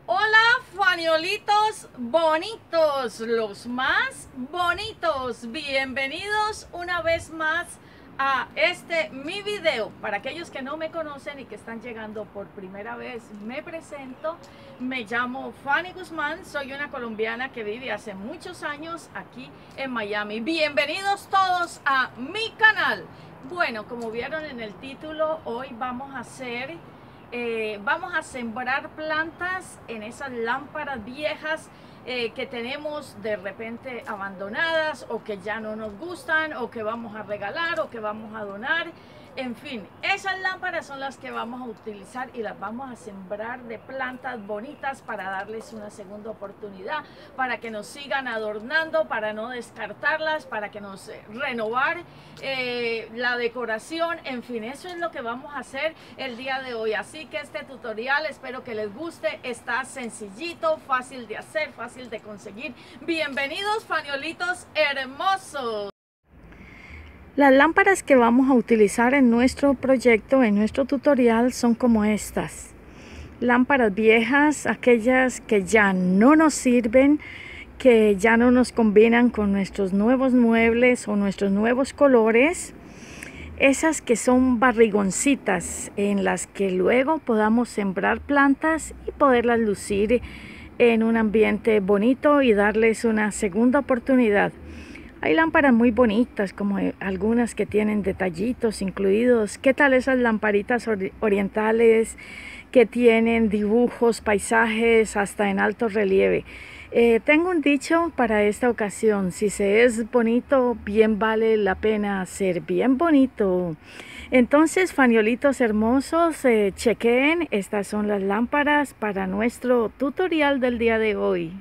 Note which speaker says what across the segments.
Speaker 1: Hola faniolitos bonitos, los más bonitos, bienvenidos una vez más a mi video. Para aquellos que no me conocen y que están llegando por primera vez, me presento, me llamo Fanny Guzmán, soy una colombiana que vive hace muchos años aquí en Miami. Bienvenidos todos a mi canal. Bueno, como vieron en el título, hoy vamos a sembrar plantas en esas lámparas viejas que tenemos de repente abandonadas, o que ya no nos gustan, o que vamos a regalar, o que vamos a donar. En fin, esas lámparas son las que vamos a utilizar y las vamos a sembrar de plantas bonitas para darles una segunda oportunidad, para que nos sigan adornando, para no descartarlas, para que nos renovar la decoración. En fin, eso es lo que vamos a hacer el día de hoy. Así que este tutorial espero que les guste. Está sencillito, fácil de hacer, fácil de conseguir. Bienvenidos faniolitos hermosos. Las lámparas que vamos a utilizar en nuestro proyecto, en nuestro tutorial, son como estas. Lámparas viejas, aquellas que ya no nos sirven, que ya no nos combinan con nuestros nuevos muebles o nuestros nuevos colores. Esas que son barrigoncitas, en las que luego podamos sembrar plantas y poderlas lucir en un ambiente bonito y darles una segunda oportunidad. Hay lámparas muy bonitas, como algunas que tienen detallitos incluidos. ¿Qué tal esas lamparitas orientales que tienen dibujos, paisajes, hasta en alto relieve? Tengo un dicho para esta ocasión: si se es bonito, bien vale la pena ser bien bonito. Entonces, faniolitos hermosos, chequen, estas son las lámparas para nuestro tutorial del día de hoy.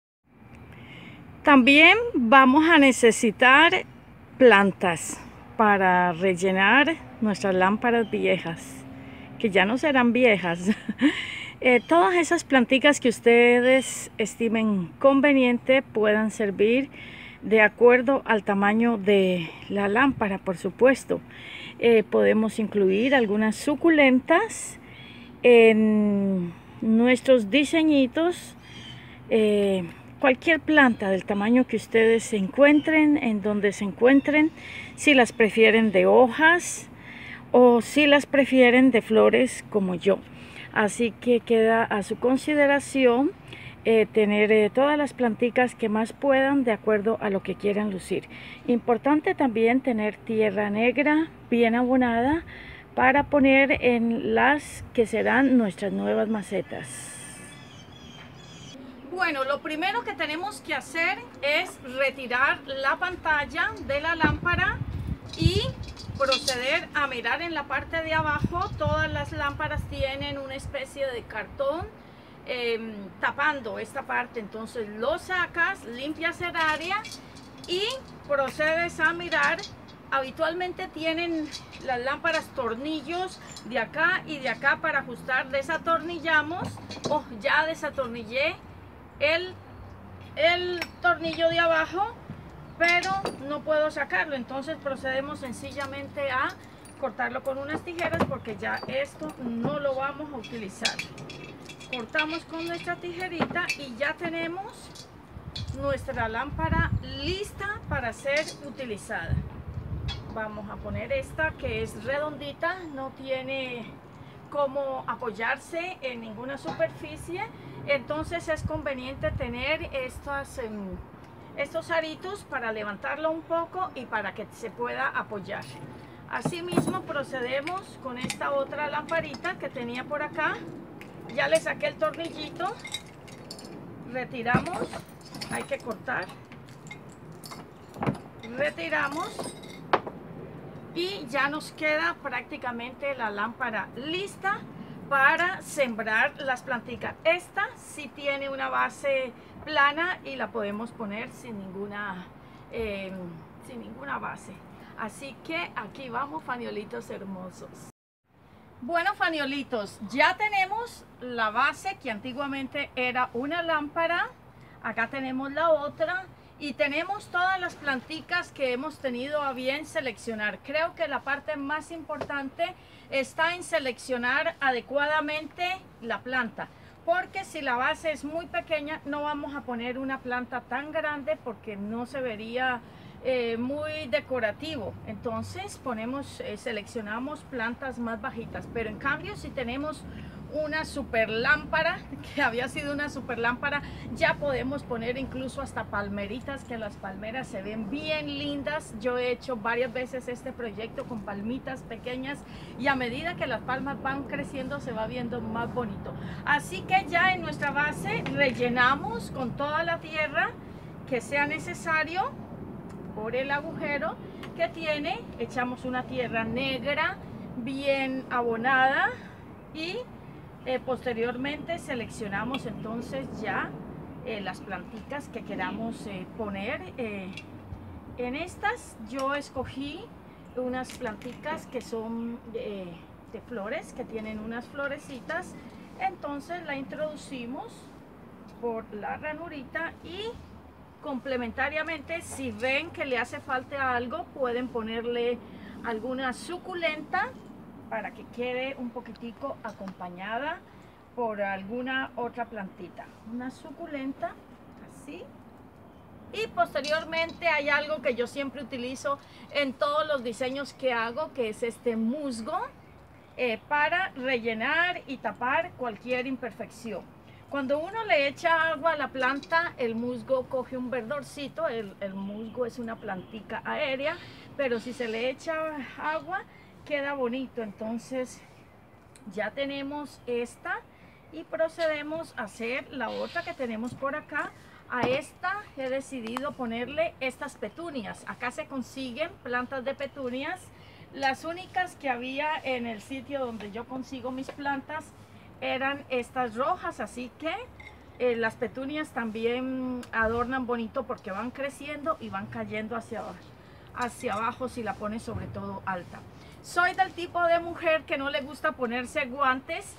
Speaker 1: También vamos a necesitar plantas para rellenar nuestras lámparas viejas, que ya no serán viejas. Todas esas plantitas que ustedes estimen conveniente puedan servir de acuerdo al tamaño de la lámpara, por supuesto. Podemos incluir algunas suculentas en nuestros diseñitos. Cualquier planta del tamaño que ustedes se encuentren, en donde se encuentren, si las prefieren de hojas o si las prefieren de flores como yo. Así que queda a su consideración tener todas las plantitas que más puedan de acuerdo a lo que quieran lucir. Importante también tener tierra negra bien abonada para poner en las que serán nuestras nuevas macetas. Bueno, lo primero que tenemos que hacer es retirar la pantalla de la lámpara y proceder a mirar en la parte de abajo. Todas las lámparas tienen una especie de cartón tapando esta parte. Entonces lo sacas, limpias el área y procedes a mirar. Habitualmente tienen las lámparas tornillos de acá y de acá para ajustar. Desatornillamos. Ya desatornillé el tornillo de abajo, pero no puedo sacarlo. Entonces procedemos sencillamente a cortarlo con unas tijeras, porque ya esto no lo vamos a utilizar. Cortamos con nuestra tijerita y ya tenemos nuestra lámpara lista para ser utilizada. Vamos a poner esta, que es redondita, no tiene cómo apoyarse en ninguna superficie. Entonces es conveniente tener estos aritos para levantarlo un poco y para que se pueda apoyar. Asimismo procedemos con esta otra lamparita que tenía por acá. Ya le saqué el tornillito, retiramos, hay que cortar, retiramos y ya nos queda prácticamente la lámpara lista para sembrar las plantitas. Esta sí tiene una base plana y la podemos poner sin ninguna base. Así que aquí vamos, faniolitos hermosos. Bueno, faniolitos, ya tenemos la base, que antiguamente era una lámpara. Acá tenemos la otra. Y tenemos todas las plantitas que hemos tenido a bien seleccionar. Creo que la parte más importante está en seleccionar adecuadamente la planta. porque si la base es muy pequeña no vamos a poner una planta tan grande porque no se vería muy decorativo. Entonces seleccionamos plantas más bajitas, pero en cambio si tenemos una super lámpara, que había sido una super lámpara, ya podemos poner incluso hasta palmeritas, que las palmeras se ven bien lindas. Yo he hecho varias veces este proyecto con palmitas pequeñas y a medida que las palmas van creciendo se va viendo más bonito. Así que ya en nuestra base rellenamos con toda la tierra que sea necesario por el agujero que tiene. Echamos una tierra negra bien abonada y posteriormente seleccionamos entonces ya las plantitas que queramos poner. En estas yo escogí unas plantitas que son de flores, que tienen unas florecitas. Entonces la introducimos por la ranurita y complementariamente, si ven que le hace falta algo, pueden ponerle alguna suculenta para que quede un poquitico acompañada por alguna otra plantita. Una suculenta, así. Y posteriormente hay algo que yo siempre utilizo en todos los diseños que hago, que es este musgo, para rellenar y tapar cualquier imperfección. Cuando uno le echa agua a la planta, el musgo coge un verdorcito. El musgo es una plantica aérea, pero si se le echa agua, queda bonito. Entonces ya tenemos esta y procedemos a hacer la otra que tenemos por acá. A esta he decidido ponerle estas petunias. Acá se consiguen plantas de petunias. Las únicas que había en el sitio donde yo consigo mis plantas eran estas rojas, así que las petunias también adornan bonito porque van creciendo y van cayendo hacia abajo si la pones sobre todo alta. Soy del tipo de mujer que no le gusta ponerse guantes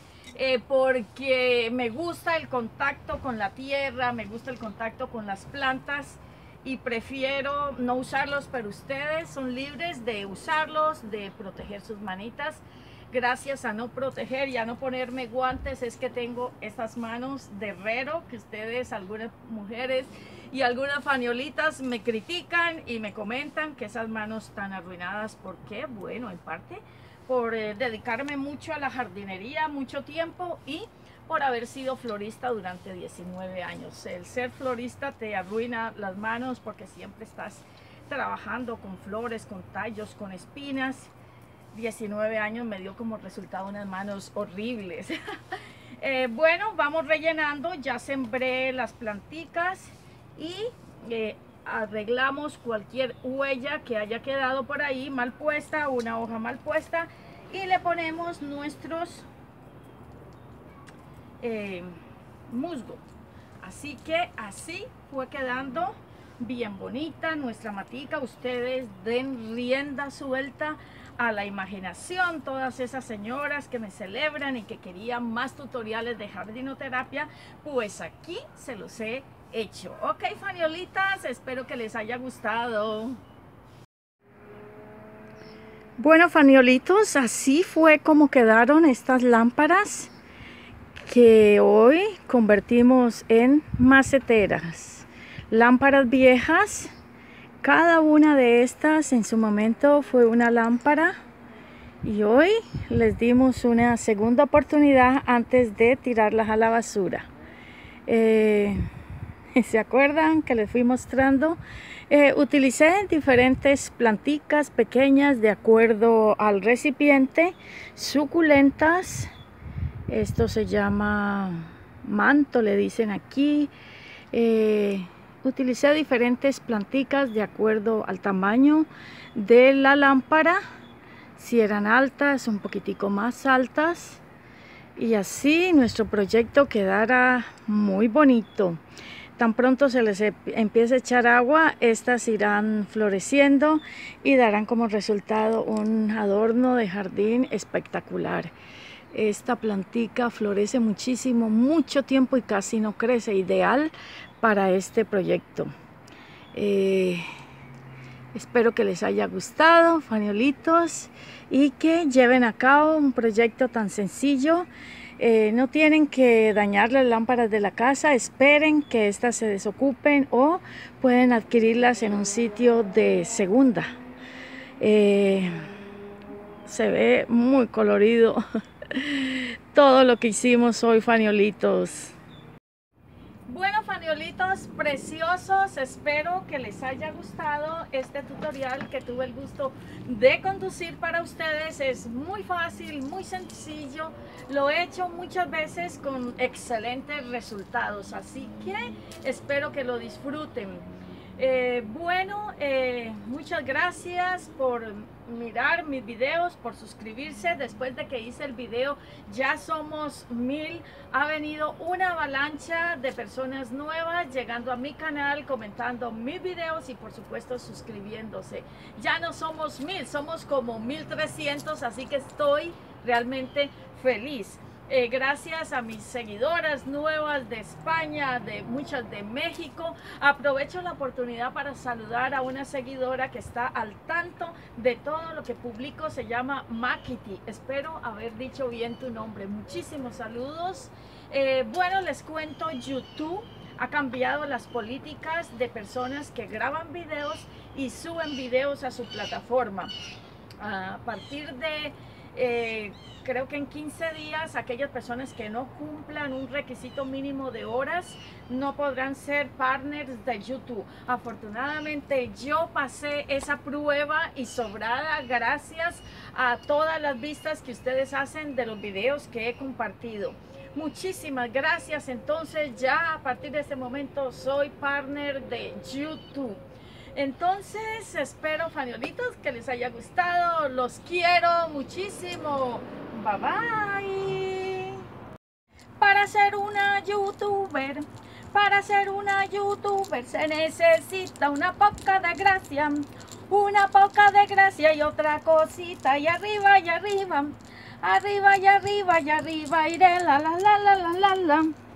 Speaker 1: porque me gusta el contacto con la tierra, me gusta el contacto con las plantas y prefiero no usarlos, pero ustedes son libres de usarlos, de proteger sus manitas. Gracias a no proteger y a no ponerme guantes es que tengo estas manos de herrero, que ustedes, algunas mujeres y algunas faniolitas me critican y me comentan que esas manos están arruinadas. ¿Por qué? Bueno, en parte por dedicarme mucho a la jardinería, mucho tiempo, y por haber sido florista durante 19 años. El ser florista te arruina las manos porque siempre estás trabajando con flores, con tallos, con espinas. 19 años me dio como resultado unas manos horribles. Bueno, vamos rellenando. Ya sembré las planticas y arreglamos cualquier huella que haya quedado por ahí mal puesta, una hoja mal puesta, y le ponemos nuestros musgo. Así que así fue quedando bien bonita nuestra matica. Ustedes den rienda suelta a la imaginación, todas esas señoras que me celebran y que querían más tutoriales de jardinoterapia, pues aquí se los he hecho. Ok, faniolitas, espero que les haya gustado. Bueno, faniolitos, así fue como quedaron estas lámparas que hoy convertimos en maceteras. Lámparas viejas. Cada una de estas en su momento fue una lámpara y hoy les dimos una segunda oportunidad antes de tirarlas a la basura. ¿Se acuerdan que les fui mostrando? Utilicé diferentes planticas pequeñas de acuerdo al recipiente, suculentas. Esto se llama manto, le dicen aquí. Utilicé diferentes planticas de acuerdo al tamaño de la lámpara. Si eran altas, un poquitico más altas. Y así nuestro proyecto quedará muy bonito. Tan pronto se les empiece a echar agua, estas irán floreciendo y darán como resultado un adorno de jardín espectacular. Esta plantica florece muchísimo, mucho tiempo y casi no crece, ideal para este proyecto. Espero que les haya gustado, faniolitos, y que lleven a cabo un proyecto tan sencillo No tienen que dañar las lámparas de la casa, esperen que éstas se desocupen o pueden adquirirlas en un sitio de segunda. Se ve muy colorido todo lo que hicimos hoy, faniolitos. Bueno, faniolitos preciosos, espero que les haya gustado este tutorial que tuve el gusto de conducir para ustedes. Es muy fácil, muy sencillo, lo he hecho muchas veces con excelentes resultados, así que espero que lo disfruten. Muchas gracias por mirar mis videos, por suscribirse. Después de que hice el video ya somos 1000. Ha venido una avalancha de personas nuevas llegando a mi canal, comentando mis videos y por supuesto suscribiéndose. Ya no somos 1000, somos como 1300, así que estoy realmente feliz. Gracias a mis seguidoras nuevas de España, muchas de México. Aprovecho la oportunidad para saludar a una seguidora que está al tanto de todo lo que publico, se llama Makiti. Espero haber dicho bien tu nombre. Muchísimos saludos. Bueno, les cuento, YouTube ha cambiado las políticas de personas que graban videos y suben videos a su plataforma. A partir de creo que en 15 días aquellas personas que no cumplan un requisito mínimo de horas no podrán ser partners de YouTube. Afortunadamente yo pasé esa prueba y sobrada gracias a todas las vistas que ustedes hacen de los videos que he compartido. Muchísimas gracias. Entonces ya a partir de este momento soy partner de YouTube. Entonces espero, faniolitos, que les haya gustado. Los quiero muchísimo. Bye bye. Para ser una youtuber se necesita una poca de gracia. Una poca de gracia y otra cosita. Y arriba y arriba. Arriba y arriba y arriba iré la la la la la la la.